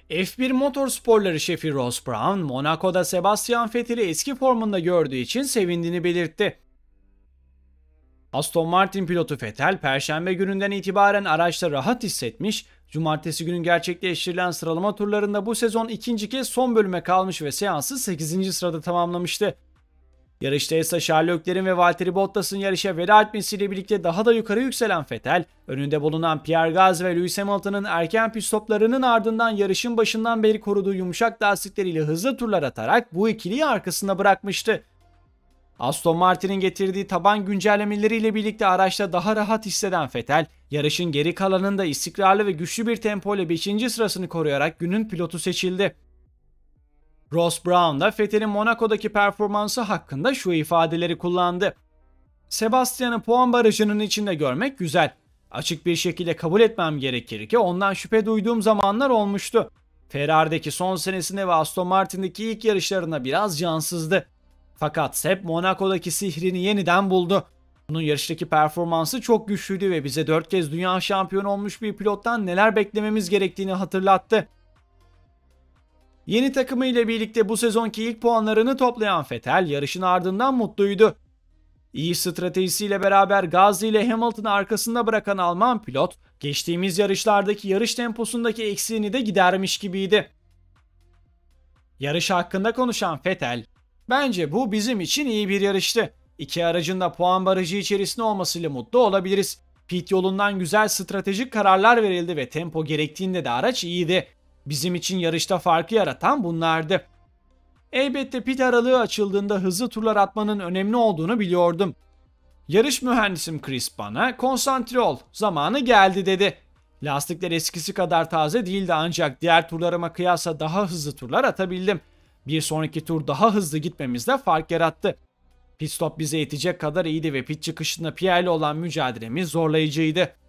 F1 Motorsporları şefi Ross Brown, Monaco'da Sebastian Vettel'i eski formunda gördüğü için sevindiğini belirtti. Aston Martin pilotu Vettel, Perşembe gününden itibaren araçta rahat hissetmiş, Cumartesi günü gerçekleştirilen sıralama turlarında bu sezon ikinci kez son bölüme kalmış ve seansı 8. sırada tamamlamıştı. Yarışta ise Charles Leclerc'in ve Valtteri Bottas'ın yarışa veda etmesiyle birlikte daha da yukarı yükselen Vettel, önünde bulunan Pierre Gasly ve Lewis Hamilton'ın erken pit stoplarının ardından yarışın başından beri koruduğu yumuşak lastikleriyle hızlı turlar atarak bu ikiliyi arkasında bırakmıştı. Aston Martin'in getirdiği taban güncellemeleriyle birlikte araçta daha rahat hisseden Vettel, yarışın geri kalanında istikrarlı ve güçlü bir tempo ile 5. sırasını koruyarak günün pilotu seçildi. Ross Brown da Vettel'in Monaco'daki performansı hakkında şu ifadeleri kullandı. Sebastian'ı puan barajının içinde görmek güzel. Açık bir şekilde kabul etmem gerekir ki ondan şüphe duyduğum zamanlar olmuştu. Ferrari'deki son senesinde ve Aston Martin'deki ilk yarışlarında biraz cansızdı. Fakat Seb Monaco'daki sihrini yeniden buldu. Onun yarıştaki performansı çok güçlüydü ve bize 4 kez dünya şampiyonu olmuş bir pilottan neler beklememiz gerektiğini hatırlattı. Yeni takımı ile birlikte bu sezonki ilk puanlarını toplayan Vettel yarışın ardından mutluydu. İyi stratejisiyle beraber Gasly ile Hamilton'ı arkasında bırakan Alman pilot, geçtiğimiz yarışlardaki yarış temposundaki eksiğini de gidermiş gibiydi. Yarış hakkında konuşan Vettel, "Bence bu bizim için iyi bir yarıştı. İki aracın da puan barajı içerisinde olmasıyla mutlu olabiliriz. Pit yolundan güzel stratejik kararlar verildi ve tempo gerektiğinde de araç iyiydi. Bizim için yarışta farkı yaratan bunlardı. Elbette pit aralığı açıldığında hızlı turlar atmanın önemli olduğunu biliyordum. Yarış mühendisim Chris bana 'konsantre ol, zamanı geldi' dedi. Lastikler eskisi kadar taze değildi ancak diğer turlarıma kıyasla daha hızlı turlar atabildim. Bir sonraki tur daha hızlı gitmemizde fark yarattı. Pit stop bize yetecek kadar iyiydi ve pit çıkışında Pierre ile olan mücadelemiz zorlayıcıydı.